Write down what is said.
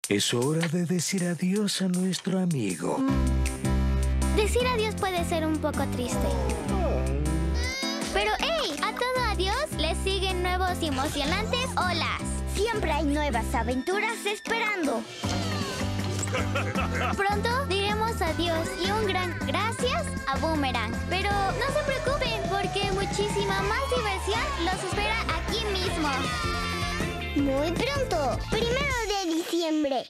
Es hora de decir adiós a nuestro amigo. Decir adiós puede ser un poco triste. Pero ¡hey! A todo adiós le siguen nuevos y emocionantes olas. Siempre hay nuevas aventuras esperando. Pronto diremos adiós y un gran gracias a Boomerang. Pero no se preocupen porque muchísima más diversión los espera aquí mismo. Muy pronto, 1 de diciembre.